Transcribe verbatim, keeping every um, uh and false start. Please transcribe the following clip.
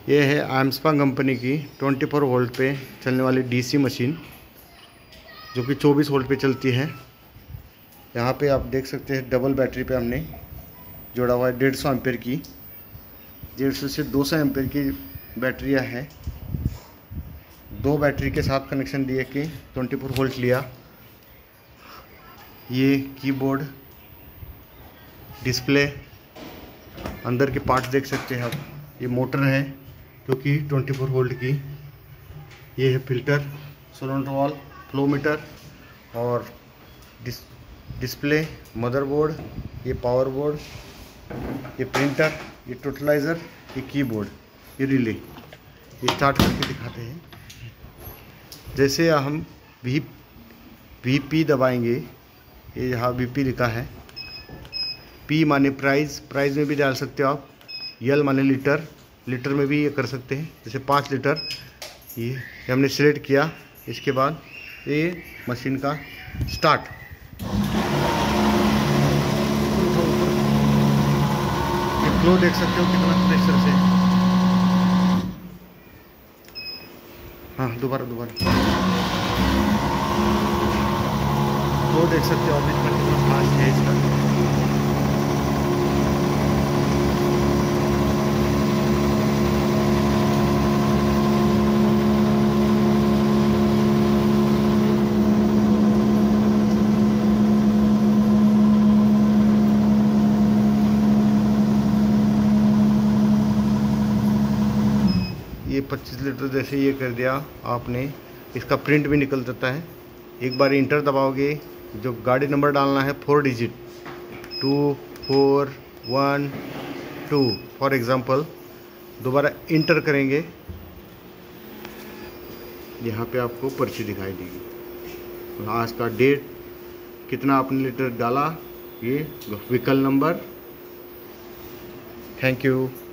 ये है आर्मस्पा कंपनी की चौबीस वोल्ट पे चलने वाली डीसी मशीन, जो कि चौबीस वोल्ट पे चलती है। यहाँ पे आप देख सकते हैं डबल बैटरी पे हमने जोड़ा हुआ है डेढ़ सौ एम्पेयर की, डेढ़ सौ से दो सौ एम्पेयर की बैटरियाँ हैं। दो बैटरी के साथ कनेक्शन दिए कि चौबीस वोल्ट लिया। ये कीबोर्ड, डिस्प्ले, अंदर के पार्ट्स देख सकते हैं आप। ये मोटर है जो कि चौबीस वोल्ट की। ये है filter, solenoid valve, flow meter और डिस डिस्प्ले, मदरबोर्ड, ये पावर बोर्ड, ये प्रिंटर, ये टोटलाइज़र, ये कीबोर्ड, ये रिले। ये स्टार्ट करके दिखाते हैं। जैसे हम वी वी पी दबाएंगे, ये यहाँ वी पी लिखा है। पी माने प्राइस, प्राइस में भी डाल सकते हो आप। यल माने लीटर, लीटर में भी ये कर सकते हैं। जैसे पाँच लीटर, ये ये हमने सिलेक्ट किया। इसके बाद ये मशीन का स्टार्ट। ये फ्लो देख सकते हो कितना प्रेशर से। हाँ, दोबारा दोबारा फ्लो देख सकते हो आप इसका कितना फास्ट है इसका। ये पच्चीस लीटर जैसे ये कर दिया आपने। इसका प्रिंट भी निकल जाता है। एक बार इंटर दबाओगे, जो गाड़ी नंबर डालना है four digit, two four one two for example, दोबारा इंटर करेंगे, यहाँ पे आपको पर्ची दिखाई देगी। आज का डेट, कितना आपने लीटर डाला, ये व्हीकल नंबर। Thank you.